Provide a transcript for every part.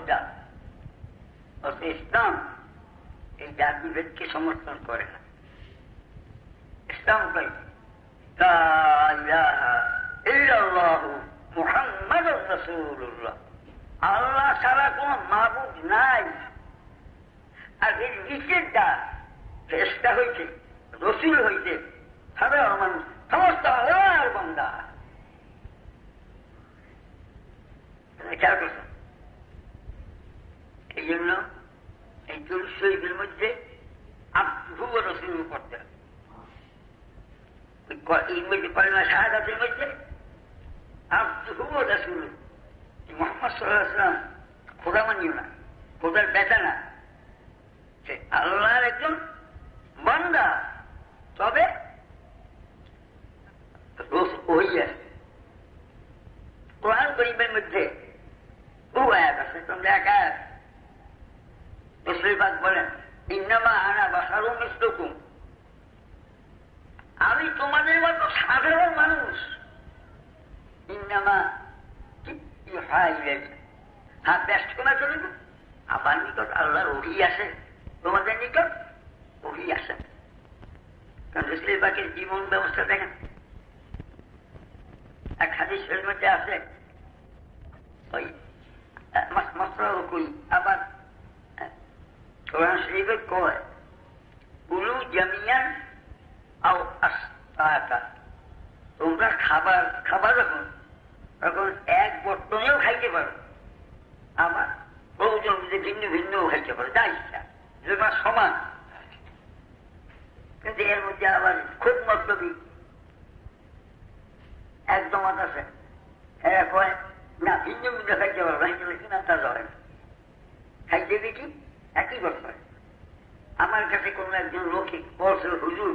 যোদ্ধা। ইসলাম এই জাতিভেদকে সমর্থন করে না। ইসলাম কই লা ইলাহা ইল্লাল্লাহু মুহাম্মাদুর রাসূলুল্লাহ, আল্লাহ ছাড়া কোন মাবুদ নাই। আর এর নিষেধটা ফেরেশতা হইতে, রসুল হইতে, সাধারণ মানুষ সমস্ত আল্লাহর বান্দা। খেয়াল করছেন? এই জন্য এই দুরূদ শরীফের মধ্যে আবদুহু ওয়া রাসূলুহু পড়তে হবে। এই মধ্যে কালিমা শাহাদাতের মধ্যে আবদুহু ওয়া রাসূলুহু, মুহাম্মদ সাল্লাল্লাহু আলাইহি ওয়াসাল্লাম খোদা মানিও না, খোদার বেটা না, সে আল্লাহর একজন বান্দা। তবে ওই আছে কোরআন কারীমের মধ্যে বহু আয়াত আছে, তোমরা একা রাসূল পাক বলেন ইন্নামা আনা বাশারুম মিসলুকুম, আমি তোমাদের মতো সাধারণ মানুষ। ইন্নামা ইউহা ইলাইয়া, হ্যাঁ ব্যস্ত না চলুন, আমার নিকট আল্লাহর ওহী আছে, তোমাদের নিকট ওহী আছে। কারণ রাসূল পাকের জীবন ব্যবস্থা দেখেন। এক হাদিসের মধ্যে আছে ওই মাসরাহুকুল, আবার কোরআন শরীফে কয় কুলু জামিয়ান আও আসতাতা, তোমরা খাবার যখন এক বর্তনেও খাইতে পারো, আবার প্রয়োজন ভিন্ন ভিন্নও খাইতে পারো, যা ইচ্ছা, যেটা সমান। কিন্তু এর মধ্যে আবার খুব মতলবী একদম আছে, এরা কয় না ভিন্ন ভিন্ন খাইতে পারো, ইমান তাজা হয় না, খাইতে দেখি একই বছর। আমার কাছে কোন একজন লোকে বলছে হুজুর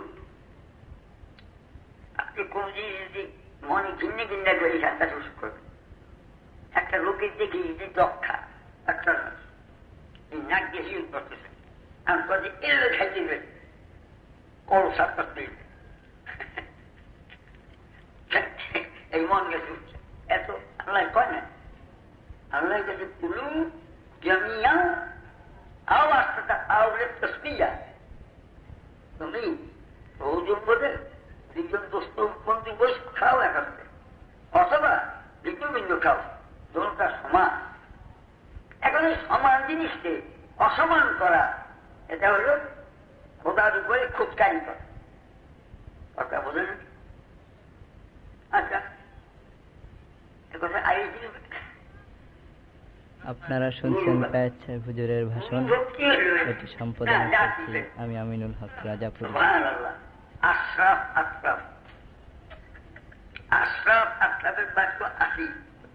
আপনি কোন জিনিস যদি মনে ভিন্ন ভিন্ন করে সাতটা শুরু করবেন, একটা লোকের দেখি যে দক্ষা একটা নাক দিয়ে হিউজ করতেছে, আমি কাজে এলে খাইতে দেবেন কল সাত করতে এই মন গেছে উঠছে। এত আল্লাহ কয় না, আল্লাহ কাছে কুলু জামিয়া আও আসতে আওলে তসবিয়া, তুমি প্রয়োজন বোধে দুজন দোস্ত বন্ধু বসে খাও একান্তে, অথবা ভিন্ন ভিন্ন খাও, দোলটা সমান। এখন এই সমান জিনিসকে অসমান করা, এটা হল খোদার উপরে খুদকারি করা। কথা বোঝেন? আচ্ছা, কথা আইছি। আপনারা শুনছেন বায়াত সাহেব হুজুরের ভাষণ, এটি সম্পাদন করছি আমি আমিনুল হক রাজাপুর। আশরাফ আশরাফ আশরাফ আশরাফের বাক্য আসি।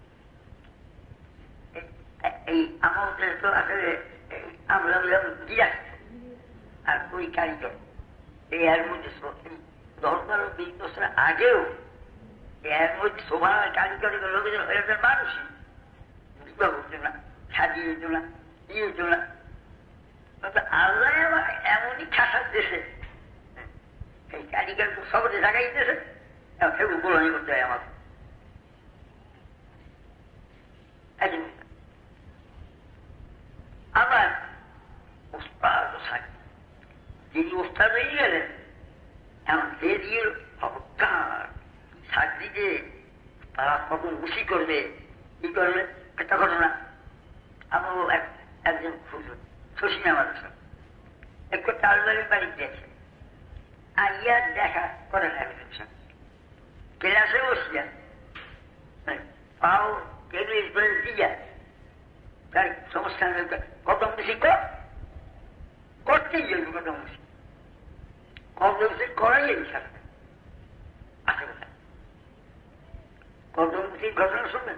এই আমাদের তো আসলে আমরা গিয়াস আর ওই কারিগর, এই এর মধ্যে 10-20 বছর আগেও এর মধ্যে সবার কারিগরি লোকেদের হয়ে যায় মানুষই বিবাহ হতো না, সাজিয়ে হতো না, দিয়ে হতো না। আল্লাহ এমনই ঠাসার দেশে এই কারিগর সবরে জাগাইতেছে, সেগুলো গোলামি করতে হয় আমাকে। আবার ওস্তাদ যিনি ওস্তাদ হয়ে গেলেন, এমন সে দিয়ে চাকরিতে তারা কখন খুশি করবে, কি করবে, একটা ঘটনা। আমারও একজন শশী আমাদের সঙ্গে একটু তালবাড়ির বাড়ি গেছে, আইয়া দেখা করেন একজন সঙ্গে ক্লাসে বসিয়া পাও টেবিল করে দিয়া তার সমস্যা কদম বেশি করতেই যাবে, কদম বেশি কদম বেশি করাই সাথে আসে কথা। কদম বেশির ঘটনা শুনবেন,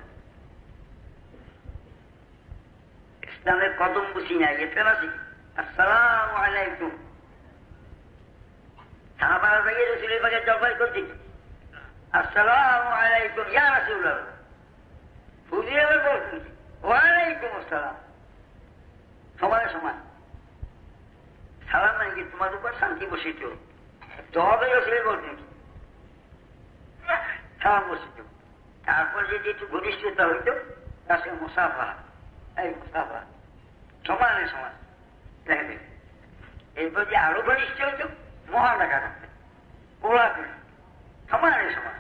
ইসলামের কদম বুঝি নাই, এটা আছে আসসালামু আলাইকুম। সাহাবারা যাইয়ে রাসূলের পাকে জবাই করতে আসসালামু আলাইকুম ইয়া রাসূলুল্লাহ, হুজুর আবার বলছেন ওয়ালাইকুম আসসালাম, সমানে সমান। সালাম মানে কি তোমার উপর শান্তি বসিত, জবাবে রাসূলের বলছেন সালাম বসিত। তারপর যদি একটু ঘনিষ্ঠতা হইত তার সঙ্গে মুসাফা, এই মুসাফা সমানে সমান দেখা দেবে। এরপর যে আরো ঘনিষ্ঠ হইতো মহান দেখা করতে ওরা সমানে সমান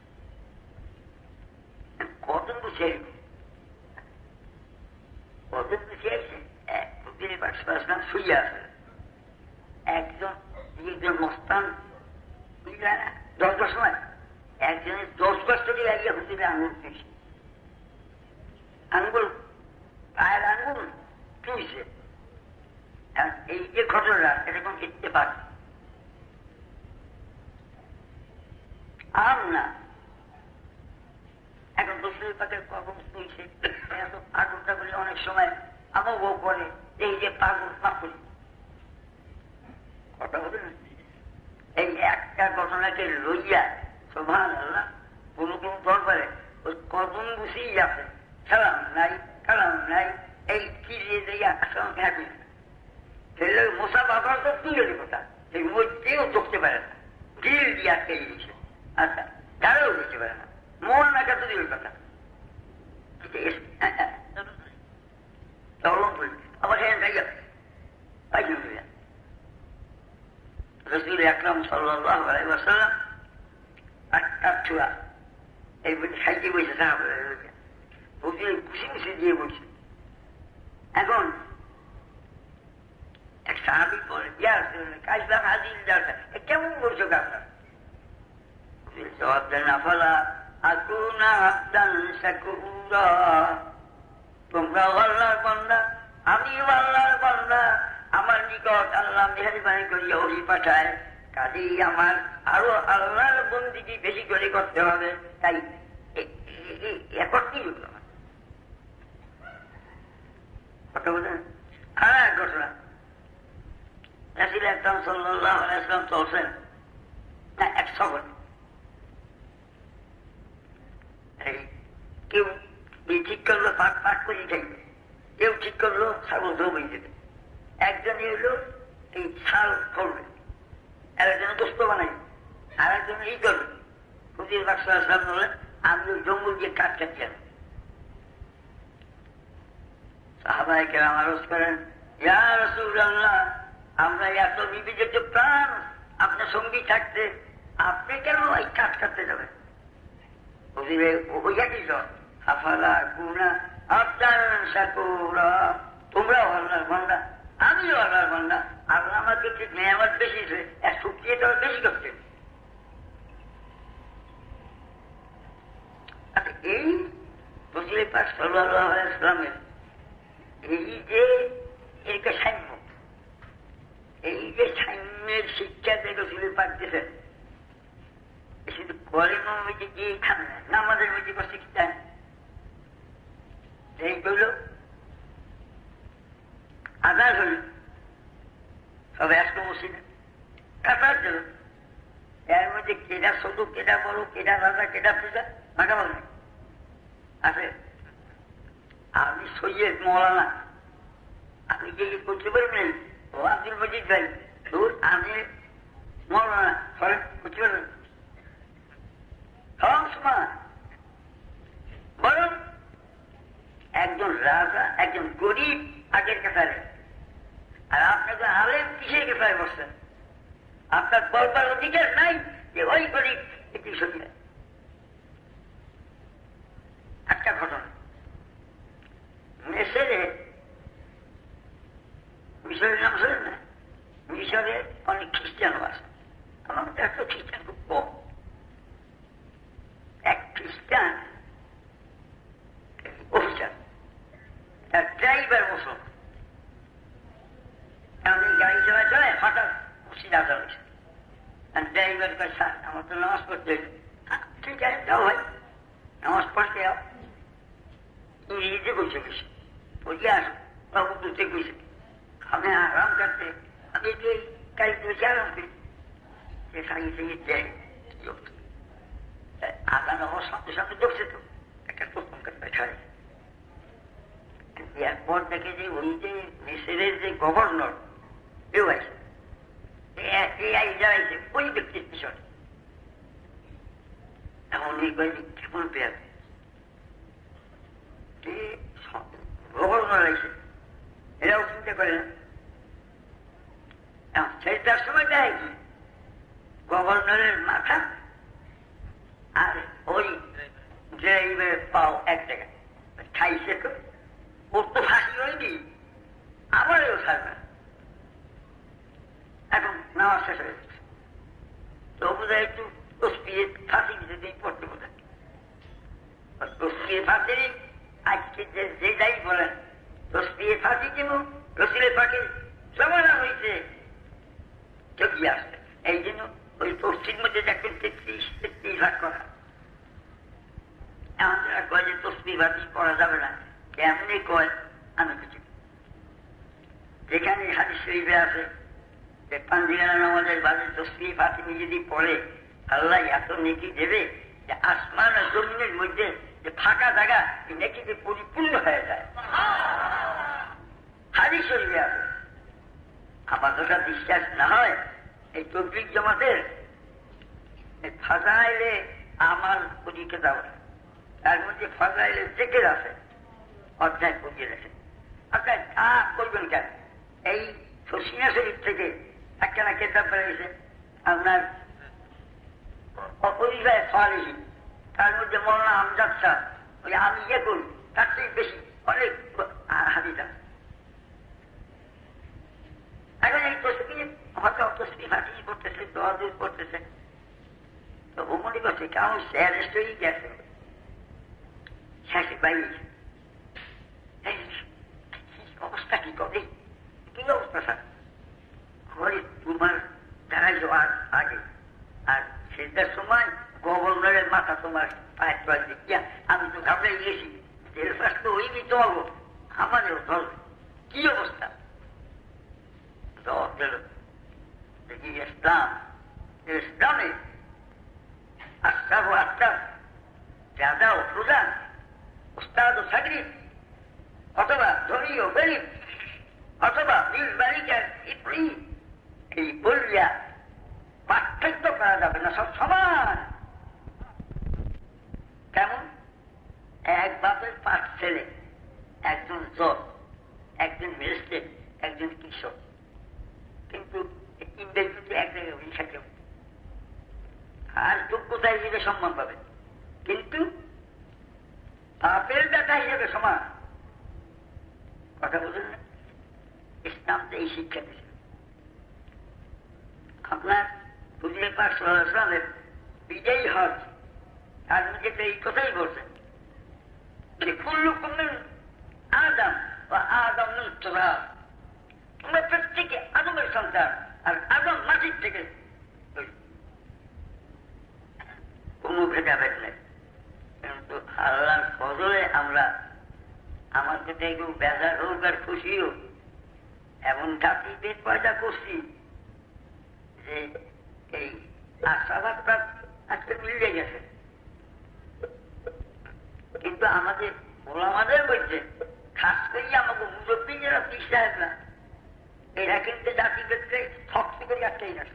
কত বুঝে কত বুঝে আসছে শুয়ে আছে একজন মস্তান বুঝলে না 10 বছর সময় একজনের 10 বছর লাগিয়ে হুজুরে আঙুল তুলছে আঙ্গুল পায়ের আঙ্গুল তুলছে এই যে ঘটনা এটা কোন দেখতে পারে আম না এখন রসুল পাকের কখন তুলছে আগুনটা বলে অনেক সময় আমার বউ বলে এই যে পাগল পাগল কথা বলে এই একটা ঘটনাকে লইয়া সুবহানাল্লাহ কোন কোন দরবারে ওই কদম বসেই আছে সালাম নাই কালাম নাই এই কিরিয়ে দিয়ে আসলাম থাকবে সেগুলো মশা বাবার তো তুলে কথা সেই মধ্যেও চোখতে পারে না গিল দিয়ে আটকে দিয়েছে আচ্ছা তারাও বুঝতে পারে না মন না কাছে দিল কথা আবার সেখানে যাই পাইছেন রসুল আকরাম সাল্লাল্লাহু আলাইহি ওয়াসাল্লাম একটা চূড়া এই খাইতে বসে হুজুর খুশি খুশি দিয়ে বলছে এখন এক সাহাবী বলে কাজলাম হাজির কেমন বলছো আপনার জবাব দেন আফালা আকুনা আবদান শাকুরা তোমরাও আল্লাহর বান্দা আমিও আল্লাহর বান্দা আমার নিকট আল্লাহ মেহেরবানি করিয়া ওহি পাঠায় কাজেই আমার আরো আল্লাহর বন্দিগি বেশি করে করতে হবে তাই এখন কি কথা বলেন আর ঘটনা রাসূল আকরাম সাল্লাল্লাহু আলাইহি ওয়াসাল্লাম চলছেন না এক সফর কেউ ঠিক করলো পাক পাক করে খাইবে কেউ ঠিক করলো ছাগল ধোবই দেবে একজন হলো এই ছাল করবে আর একজন দোস্ত বানাই আর একজন এই করবে হুজুর পাক সাল্লাল্লাহু আলাইহি ওয়াসাল্লাম বললেন আমি ওই জঙ্গল দিয়ে কাঠ কাটছিলাম সাহাবায়ে কেরাম আরজ করেন ইয়া রাসূলুল্লাহ আমরা এত বিবিধ প্রাণ আপনার সঙ্গী থাকতে আপনি কেন ওই কাঠ কাটতে যাবেন হুজুরে ওইটা কি আফালা কুনা আবদান শাকুরা তোমরাও আল্লাহর বান্দা আমিও আল্লাহর বান্দা আল্লাহ আমাকে ঠিক নেয়ামত বেশি এক শুকিয়ে তো বেশি করতে আচ্ছা এই রসুল পাক সাল্লাল্লাহু আলাইহি ওয়াসাল্লামের এই যে একে সাম্য এই যে সাম্যের শিক্ষা যে রসুল পাক দিয়েছেন শুধু কলেমের মধ্যে গিয়ে খান না নামাজের মধ্যে বসে খেতেন এইগুলো আদার হল সব একশো মসজিদে কাটার জন্য এর মধ্যে কেটা ছোট কেটা বড় কেটা রাজা কেটা পূজা ভাগাভাগি আছে আমি সৈয়দ মৌলানা আপনি কি করতে পারবেন ও আব্দুল মজিদ ভাই দূর আমি মৌলানা ফলে করতে পারবেন বরং একজন রাজা একজন গরিব আগের কাতারে আর আপনাকে আলেম কিসের কাতারে বসছেন আপনার বলবার অধিকার নাই যে ওই গরিব একটি সত্যি একটা ঘটনা মিশরে মিশরের নাম শোনেন না মিশরে অনেক খ্রিস্টানও আছে আমাদের একটা খ্রিস্টান খুব কম এক খ্রিস্টান অফিসার তার ড্রাইভার মুসলমান এমনি গাড়ি চলে হঠাৎ সিধা চলেছে ড্রাইভার কাছে আমার তো নামাজ পড়তে ঠিক আছে যাও ভাই নামাজ পড়তে যাও ইংরেজিতে কইছে বেশি বলছি আসো বাবু দুতে কইছে আমি আরাম করতে আমি যে গাড়ি বসে আরাম করি সে সাইয়ে সাইয়ে দেয় আগানো হওয়ার সাথে সাথে দেখছে তো একটা প্রথম কাজটা ছাড়ে এরপর দেখে যে ওই যে মিশরের যে গভর্নর কেউ আছে যারাইছে ওই ব্যক্তির পিছনে এখন এই কেমন পেয়ে গভর্নর করে লাগছে, এরাও চিন্তা করে না। সেটার সময় দেয় কি গভর্নরের মাথা আর ওই ড্রাইভের পাও এক জায়গায় খাইছে, ওর তো ফাঁসি হয়নি, আমারও ছাড়বে। এখন নেওয়া শেষ হয়ে গেছে, তো বোধহয় একটু তসবিয়ে ফাঁসি দিতে পড়তে বোধহয় তসবিয়ে ফাঁসি আজকে যে যাই বলেন তসবিয়ে ফাঁসি কেন রসুলের পাখি সমানা হয়েছে চকি আসছে। এই জন্য ওই তসবির মধ্যে দেখবেন 33 ভাগ করা। এমন যারা কয় যে তসবি ফাঁসি করা যাবে না, কেমনি কয় আমি কিছু। যেখানে হাদিস শরীফে আছে যে পাঞ্জিগানা নামাজের বাদে তসবি ফাতিমি যদি পড়ে আল্লাহ এত নেকি দেবে যে আসমান আর জমিনের মধ্যে যে ফাঁকা জায়গা এই নেকিতে পরিপূর্ণ হয়ে যায়। হাদিস শরীফে আছে। আমার যেটা বিশ্বাস না হয় এই তবলিগ জামাতের ফাজাইলে আমার পরীক্ষা দেওয়া, তার মধ্যে ফাজাইলে জেকের আছে, অধ্যায় পড়িয়ে রেখে আপনার তা করবেন কেন? এই সসিনা শরীফ থেকে একখানা কেতাব বেরিয়েছে আপনার অপরিবায় সালেহী, তার মধ্যে মৌলানা আমজাদ শাহ ওই আমি ইয়ে করি তার থেকে বেশি অনেক হাদিস আছে। এখন এই তসবি হয়তো তসবি ফাটিয়ে করতেছে, দোয়া দূর করতেছে, তো ও মনে করছে কেমন স্যারেস্ট হয়ে গেছে, শেষে বাইরেছে অবস্থা কি করে, কি অবস্থা স্যার ঘরে তোমার দাঁড়াই যাওয়ার আগে আর সেটার সময় গভর্নরের মাথা তোমার পায়ের তলায় দেখিয়া আমি তো ঘাবড়াই গেছি, তেল ফাঁস তো ওইনি চলবো, আমাদেরও চলবে, কি অবস্থা। দেখি ইসলামে আস্তাব ও আস্তাব, রাজা ও প্রধান, উস্তাদ ও সাগরিদ, অথবা ধনী ও গরিব, অথবা বীর বালিকার ইপরি, এই বলিয়া পার্থক্য করা যাবে না, সব সমান। কেমন? এক বাপের 5 ছেলে, একজন জজ, একজন ম্যাজিস্ট্রেট, একজন কৃষক, কিন্তু তিনদের কিন্তু এক জায়গায় শিক্ষা আর যোগ্যতা হিসেবে সম্মান পাবে, কিন্তু বাপের বেটা হিসেবে সমান। কথা বলুন না, ইসলাম তো এই শিক্ষা দিচ্ছে। আপনার হুজুরে পাক সাল্লাল্লাহু আলাইহি ওয়াসাল্লামের বিজয়ী হজ তার মধ্যে তো এই কথাই বলছেন যে কুল্লুকুম মিন আদম ওয়া আদম মিন তুরাব, তোমরা প্রত্যেকে আদমের সন্তান আর আদম মাটির থেকে। কোনো ভেদাভেদ নেই, কিন্তু আল্লাহর ফজলে আমরা আমার কাছে একটু বেজার হোক আর খুশি হোক এমন জাতিভেদ পয়দা করছি যে এই আশাবাদটা আজকে মিলে গেছে। কিন্তু আমাদের ওলামাদের মধ্যে খাস করি আমাকে মুরব্বী যারা পীর সাহেবরা এরা কিন্তু জাতিভেদকে শক্ত করে আটকাই গেছে।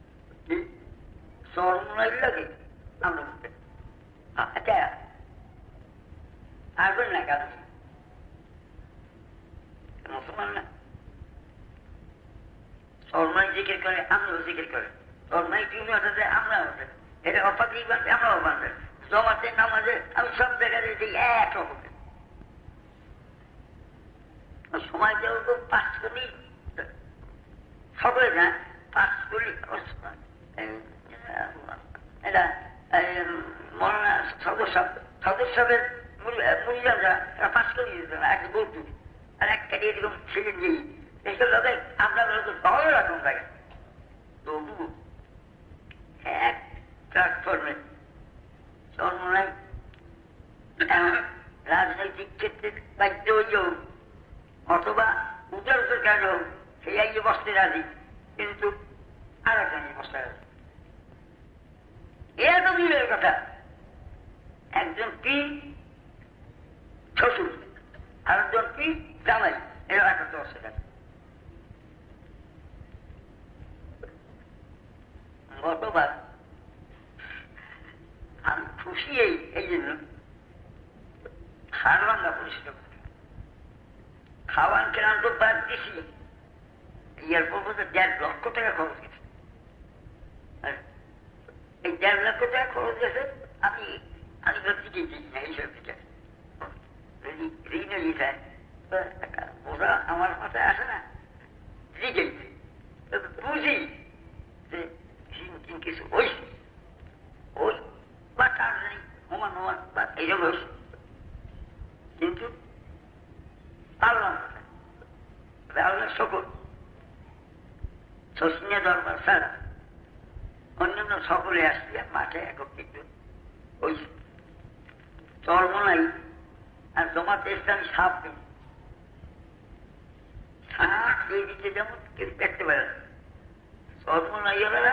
চরমনাই লাগে আমরা বলতে আসবেন না কেন মুসলমান না, চরমাই জিকির করে আমরাও জিকির করে, চরমাই তুমি হতে আমরাও হতে, এটা অপাকি বাঁধে আমরাও বাঁধে, জমাতে নামাজে আমি সব জায়গায় এক রকমের সময় কেউ তো 5 কোটি সকলে যায় 5 কোটি এটা মৌলানা সদস্যের মূল্যরা 5 কোটি দিত না, এক গরু আর এক কাটি এরকম ছেড়ে দিই, এইসব লোকে আমরা তো ভালো রকম থাকে, তবু এক প্ল্যাটফর্মে জন্ম নাই। রাজনৈতিক ক্ষেত্রে বাধ্য হইও অথবা উজ্জ্বল কাজ হোক সেই আইয়ে বসতে রাজি, কিন্তু আর একজনই বসতে রাজি। এত দূরের কথা, একজন কি শ্বশুর আরেকজন কি জামাই, এরা একটা অসুবিধা। গতবার আমি খুশি এই জন্য হাড়ভাঙ্গা পরিষ্কার ক্লান্ত বাদ দিছি, এয়ারপোর্ট পর্যন্ত 1.5 লক্ষ টাকা খরচ গেছে। এই 1.5 লক্ষ টাকা খরচ গেছে। আমি ভাবছি কি দিই না এইসব দিকে ঋণ যায়, ওরা আমার মাথায় আসে না, দিকে বুঝি যে ঋণ কিছু হয়েছে, ওই বা কার নেই সমান সমান বা এইসব হয়েছে, কিন্তু পারলাম আল্লাহ সকল শশিয়া দরবার ছাড়া অন্যান্য সকলে আসছে মাঠে একত্রিত ওই চরমনাই আর জমাতে ইসলামী সাপ নেই, সাপ এই দিকে যেমন কেউ দেখতে পারে না, চরমনাই ওরা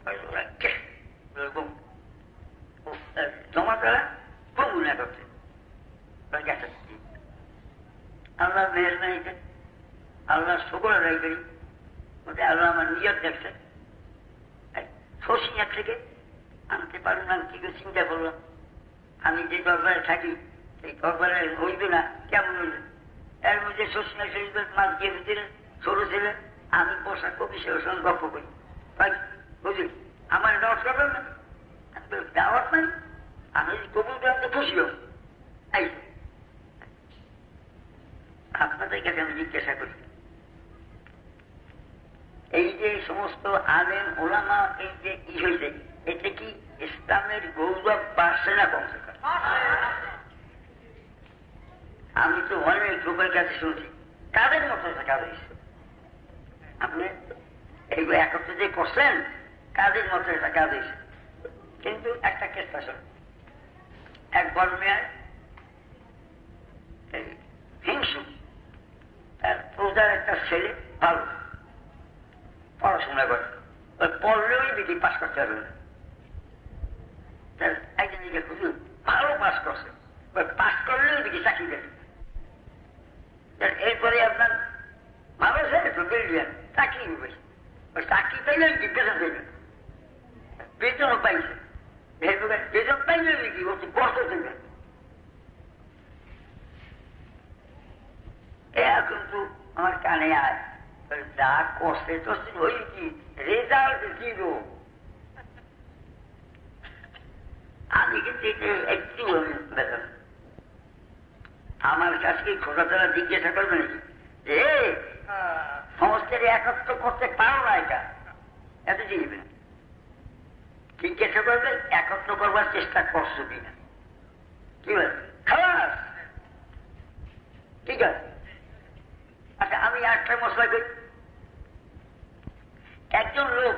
জমাতারা কমুন একত্রে গেছে। আল্লাহ মেহরবানিতে আল্লাহ সকল আদায় করি, আল্লাহ আমার নিয়ত দেখছেন। শশিয়া থেকে আনতে পারলাম কি করে চিন্তা করলাম, আমি যে দরবারে থাকি সেই দরবারে হইবে না, কেমন হইবে? এর মধ্যে শশিয়া শরীফের মাছ দিয়ে দিলেন, ছোট ছেলে, আমি বসা কবি সের সঙ্গে গল্প করি, বুঝলি আমার দাওয়াত করবেন না, দাওয়াত নাই, আমি কবুল করতে খুশি হব। আপনাদের কাছে আমি জিজ্ঞাসা করি, এই যে সমস্ত আলেম ওলামা এই যে ই হয়েছে, এতে কি ইসলামের গৌরব বাড়ছে না কমছে? আমি তো অনেক লোকের কাছে শুনছি কাদের মতো কাজ হয়েছে, আপনি এইগুলো একত্রে যে করছেন কাদের মতো একটা কাজ হয়েছে। কিন্তু একটা কেসটা শোন, এক বড় মেয়ার হিংসু, তার প্রজার একটা ছেলে ভালো পড়াশোনা করে, পড়লেও দিদি পাস করতে পারবে না। একজন দিকে খুঁজুন ভালো পাস করছে, পাস করলেও দিকে চাকরি দেবে। এরপরে আপনার ভালো ছেলে তো বেরিয়ে চাকরি হবে, চাকরি পাইলে কি বেতন দেবে, বেতনও পাইছে, বেতন পাইলে কি বলছে বর্ষ দেবে। কিন্তু আমার কানে আয় যা করছে তো ওই কি রেজাল্ট দিব, আমি কিন্তু একটু বেতন আমার কাছে কি খোঁজা তারা জিজ্ঞাসা করবে নাকি যে সমস্ত একত্র করতে পারো না, এটা এত জিনিস জিজ্ঞাসা করবে একত্র করবার চেষ্টা করছো কিনা, কি বলে খালাস ঠিক আছে। আচ্ছা আমি একটা মশলা করি, একজন লোক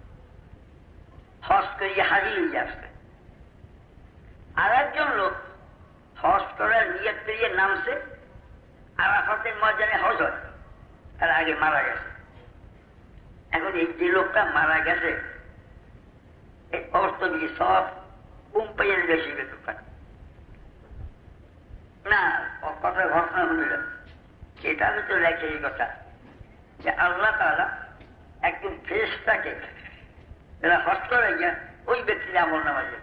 হজ করিয়ে হাজির হয়ে আসবে, আর একজন লোক হজ করার নিয়ত করিয়ে নামছে, আরাফাতের ময়দানে হজ হয়, তার আগে মারা গেছে। এখন এই যে লোকটা মারা গেছে এই অর্থ দিয়ে সব কোম্পানির বেশি বেতন পায় না, কথা ঘটনা হইল সেটা আমি তো লেখে এই কথা যে আল্লাহ তাআলা একজন ফেরেশতাকে যারা হজ করে গিয়া ওই ব্যক্তির আমল নামা যায়।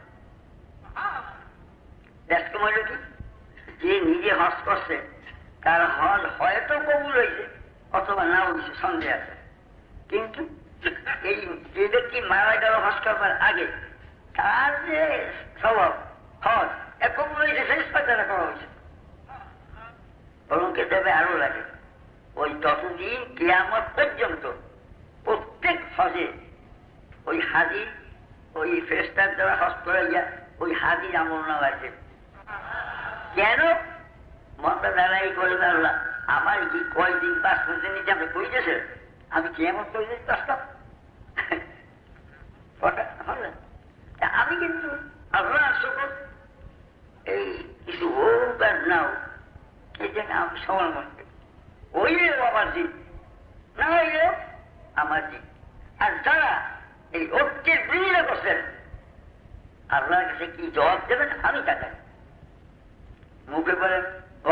ব্যস্ত হইল কি যে নিজে হজ করছে তার হজ হয়তো কবুল হয়েছে অথবা না হয়েছে সন্দেহ আছে, কিন্তু এই যে ব্যক্তি মারা গেল হজ করবার আগে তার যে স্বভাব হজ কবুল হয়েছে ফেরেশতা দ্বারা করা হয়েছে, বরং দেবে আরো লাগে। ওই ততদিন কিয়ামত পর্যন্ত প্রত্যেক হজে ওই হাজি ওই ফেরেশতার দ্বারা হজ করে গিয়া ওই হাজির আমল নামা আছে। কেন মনটা দাঁড়াই করবে আল্লাহ আমার কি কয়দিন পাঁচ করতে নিচে আপনি কই গেছে, আমি কিয়ামত করে দিতে আসতাম। আমি কিন্তু আল্লাহ সকল এই কিছু হোক আর নাও এই জন্য আমি সমান মনে করি ওইলেও আমার জিত, না হইলেও আমার জিত। আর যারা এই ঐক্যের বিরোধিতা করছেন আল্লাহর কাছে কি জবাব দেবেন আমি তা জানি। মুখে বলেন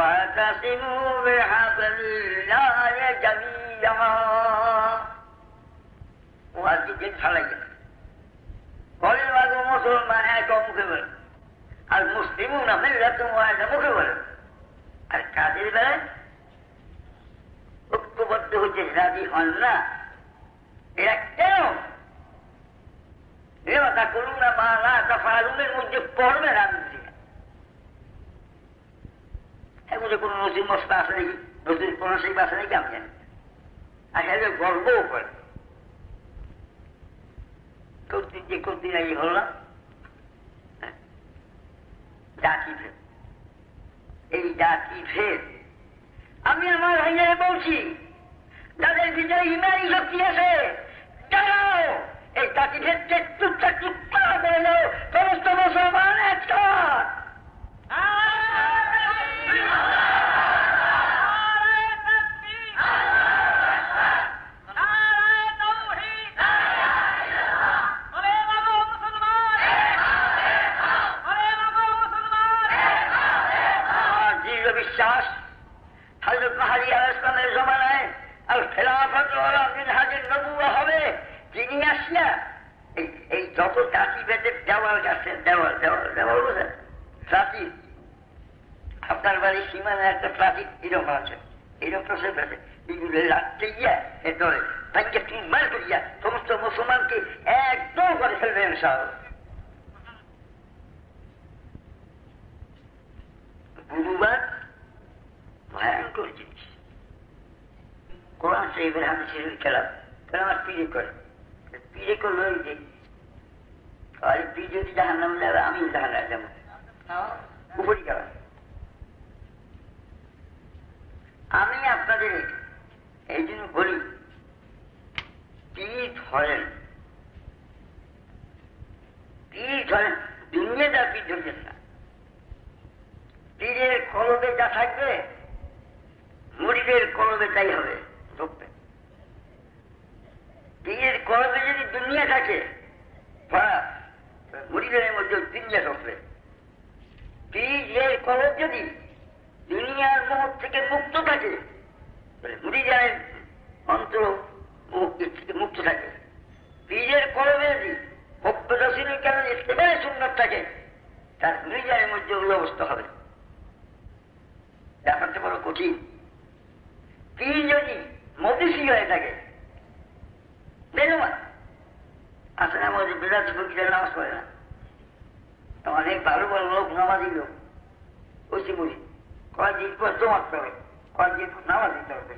ছাড়াই গেছে ঘরের মাঝে মুসলমান এক মুখে বলেন, আর মুসলিমও না মিল্লাতুন ওয়াহিদা মুখে বলেন, আর কাজের বেলায় রাজি হন না, এরা কেন তা করুন না বা না তা ফারুমের মধ্যে পড়বে না? এগুলো কোনো নজির মশলা আছে নাকি, নজির কোন সেই আছে নাকি আমি জানি। আর সেটা গর্বও করে কতদিন আগে হল না জাতি ভেদ। এই জাতি ভেদ আমি আমার ভাইয়ারে বলছি, যাদের ভিতরে ইমানি শক্তি আছে তারাও এই জাতি ভেদকে টুকটা টুকটা করে দাও। সমস্ত মুসলমান একটা বিশ্বাস হযরত মাহদী আলাইহিস সালামের জমানায় আল খেলাফত ওয়ালা মিনহাজুন নবুওয়া হবে। যিনি আসিয়া এই যত জাতি ভেদের দেওয়াল গাছের দেওয়াল দেওয়াল দেওয়াল বুঝেন প্রাচীর, আপনার বাড়ির সীমানা একটা প্রাচীর এরকম আছে, এরকম প্রসেস আছে, এগুলো রাখতে গিয়া এ দলে তাকে তিনবার করিয়া সমস্ত মুসলমানকে একদম করে ফেলবে ইনশাআল্লাহ। গুরুবার ভয়ঙ্কর জিনিস। কোরআন শরীফের হাদিসের খেলাফ আমার পিড়ে করে, পিড়ে করলো এই যে পিড়ে যদি জাহান্নামে যাবে আমি জাহান্নামে যাবো উপরই গেলাম। আমি আপনাদের এই জন্য বলি পীর ধরেন, পীর ধরেন, দুনিয়াদার পীর ধরছেন না। পীরের কলবে যা থাকবে মুরিদের কলবে তাই হবে, ঢুকবে। পীরের কলবে যদি দুনিয়া থাকে মুরিদের মধ্যে দুনিয়া ঢুকবে। পীরের কলব যদি দুনিয়ার মোহ থেকে মুক্ত থাকে, মুরিদের অন্তর থেকে মুক্ত থাকে। পীরের কলবে যদি হব্বে রাসূলের কারণে ইত্তেবায়ে সুন্নাত থাকে, তার মুরিদের মধ্যে ওই অবস্থা হবে। ব্যাপারটা বড় কঠিন। পীর যদি মজলিসি হয়ে থাকে, বেরোমান আসে না, আমাদের বিরাট ফকিরের নামাজ পড়ে না, অনেক ভালো ভালো লোক নামাজি লোক ওইসি মুড়ি কয়েকদিন পর জমাত হবে, কয়েকদিন পর নামাজ দিতে হবে।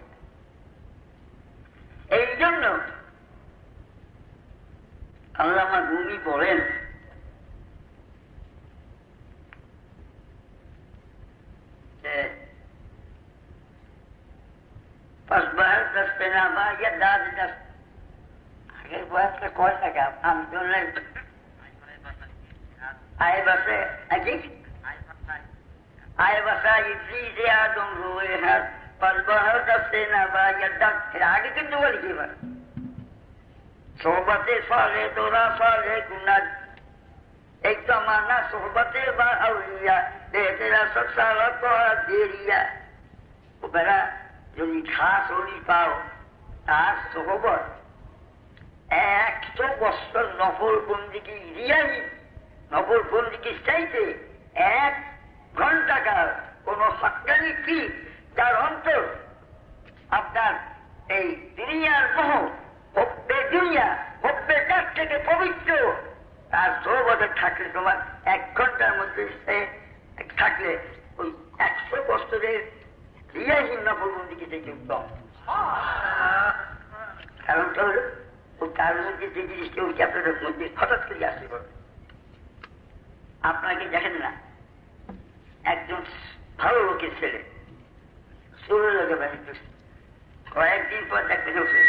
এই জন্য আল্লামা রুমি বলেন যে আগের বয়সটা কয় টাকা আমি বললেন আয় বাসে আয় বাসা ইডলি আদম রোয়ে হাত পালবাহার কাছে না বা আগে কিন্তু বলি কি এবার সোহবতে সালে তোরা সালে গুনাদ এক জমানা সোহবতে বা আউলিয়া তেরা সব সালা তোরা দেরিয়া। ওবেরা যদি খাস অলি পাও তার সোহবত 100 বছর নফল বন্দিকে রিয়াই নফল বন্দিকে চাইতে 1 ঘন্টাকার কোন হকানি কি যার অন্তর আপনার এই দুনিয়ার মোহ হব্বে দুনিয়া হব্বে তার থেকে পবিত্র, তার সোহবতে থাকলে তোমার 1 ঘন্টার মধ্যে থাকলে ওই 100 বছরের রিয়াহীন নফল বন্দিকে থেকে উত্তম। কারণটা হল তার মধ্যে যে জিনিসটা ওই আপনাদের মধ্যে হঠাৎ করে আসতে পারবে। আপনাকে দেখেন না একজন ভালো লোকের ছেলে ষোলো লোকে বাড়ি করছে, কয়েকদিন পর দেখতে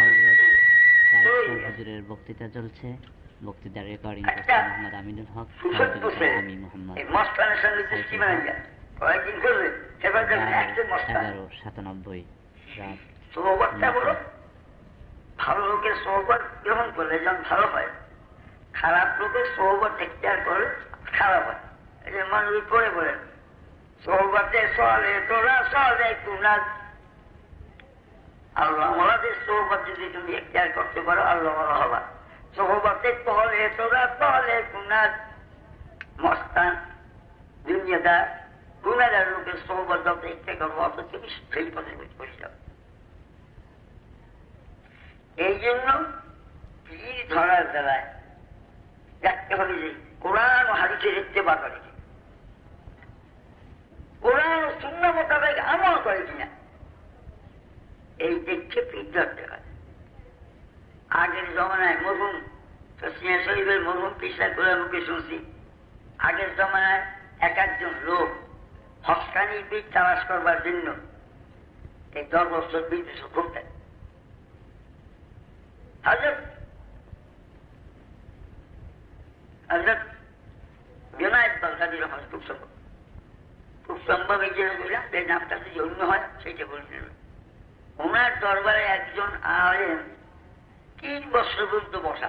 হুজুরের বক্তৃতা চলছে, বক্তৃতার রেকর্ডিং করছে মোহাম্মদ আমিনুল হক। আমি মোহাম্মদ মস্তানের সঙ্গে দৃষ্টি মানে যায় কয়েকদিন করবে সেবার 11:97 রাত। সোহবতটা বলো ভালো লোকের সোহবত গ্রহণ করলে যেমন ভালো হয়, খারাপ লোকের সোহবত এখতিয়ার করলে খারাপ হয়। এই যে মানুষ পড়ে বলেন সোহবতে চলে তোরা চলে গুনাহ। আল্লাহ ওয়ালাদের সোহবত যদি তুমি এখতিয়ার করতে পারো আল্লাহ ওয়ালা হবা। সোহবতে চলে তোরা চলে গুনাহ। মস্তান দুনিয়াদার গুনাহগার লোকের সোহবত যত এখতিয়ার করবো অত তুমি সেই পথে পড়ে যাবে। বেলায় দেখতে হবে যে কোরআন ও হাদিসের ইত্তেবা করে কি, কোরআন ও সুন্নাহ মোতাবেক আমল করে কিনা, এই দেখছে ফিতরত দেখা। আগের জমানায় মরহুম তসমিয়া শরীফের মরহুম পিসা গোলার মুখে শুনছি, আগের জমানায় এক একজন লোক হকানি বীজ তালাশ করবার জন্য এই 10 বছর 20 বছর ঘুরতেন। হযরত জুনায়েদ বাগদাদী রহমাতুল্লাহ খুব সম্ভব এই জন্য বললাম যে নামটা যদি অন্য হয় সেইটা বলছিলেন। ওনার দরবারে একজন আলেম 3 বছর পর্যন্ত বসা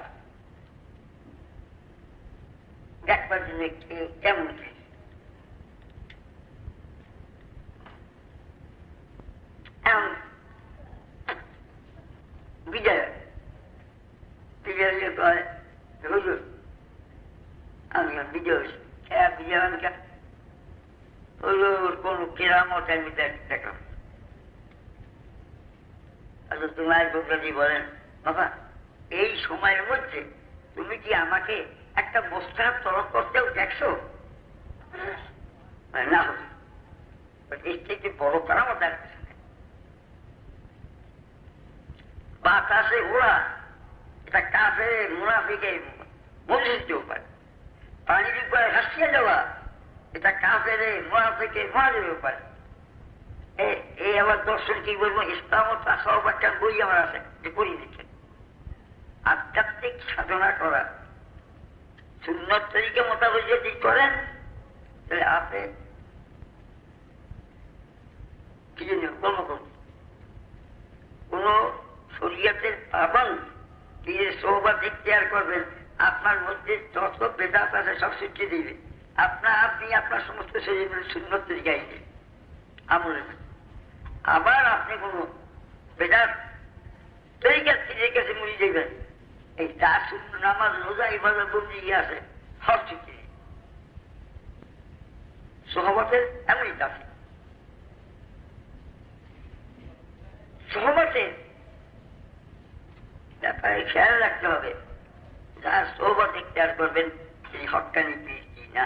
দেখবার জন্য কেমন বিজয় হুজুর আমি বিজয় বিজয় হুজুর কোন কেরামত আমি দেখলাম। আচ্ছা তোমার বকরাজি বলেন বাবা এই সময়ের মধ্যে তুমি কি আমাকে একটা বস্তার তরফ করতেও দেখছো? না হুজুর, এর থেকে বড় কেরামত আর কিছু নেই। বাতাসে ওরা এটা কাফে মুনাফিকে মজুরিতেও পারে, পানির উপরে হাসিয়ে যাওয়া এটা কাফেরে মুনাফিকে মারিতেও পারে। এই আমার দর্শন কি বলবো, ইসলাম ও তাসাউফ একটা বই আমার আছে যে পড়িয়ে দিচ্ছেন। আধ্যাত্মিক সাধনা করা সুন্নত তরিকা মোতাবেক যদি করেন তাহলে আপনি কি জন্য কোন শরীয়তের পাবন্দ পীরের সোহবত ইখতিয়ার করবেন, আপনার মধ্যে যত বেদাত আছে সব শিখে দিবে। আপনি আপনার সমস্ত শরীরের সুন্নত তরিকায় আমলে। আবার আপনি কোন বেদাত তরিকার পীরের কাছে মুড়ি দেবেন, এই যা শূন্য নামাজ রোজা ইবাদত বন্দি আছে সব শিখে দিবে। সোহবতের এমনই আছে, সোহবতের ব্যাপারে খেয়াল রাখতে হবে যারা সোহবত ইখতিয়ার করবেন তিনি হক্কানি পীর কি না।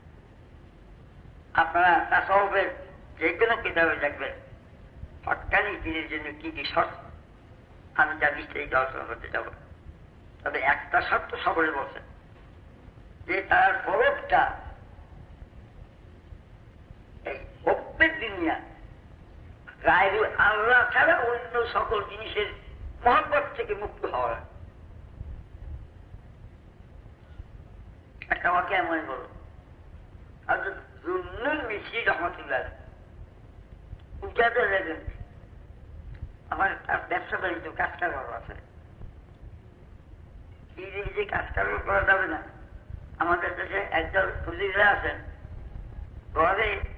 আপনারা তাসাউফের যে কোনো কিতাবে দেখবেন হক্কানি পীরের জন্য কি কি শর্ত, আমি যা বিস্তারিত আলোচনা করতে যাব। তবে একটা শর্ত সকলে বলছেন যে তার পরবটা এই হব্বের দুনিয়া গায়রু আল্লাহ ছাড়া অন্য সকল জিনিসের মহব্বত থেকে মুক্ত হওয়া। একটা আমাকে এমন বলো, হযরত জুন্নুন মিশরী রহমাতুল্লাহ উজাতে দেখেন আমার ব্যবসা বাড়িতে কাজ কারবার আছে, এই যে কাজ কারবার করা যাবে না। আমাদের দেশে একদল হুজুররা আছেন ঘরে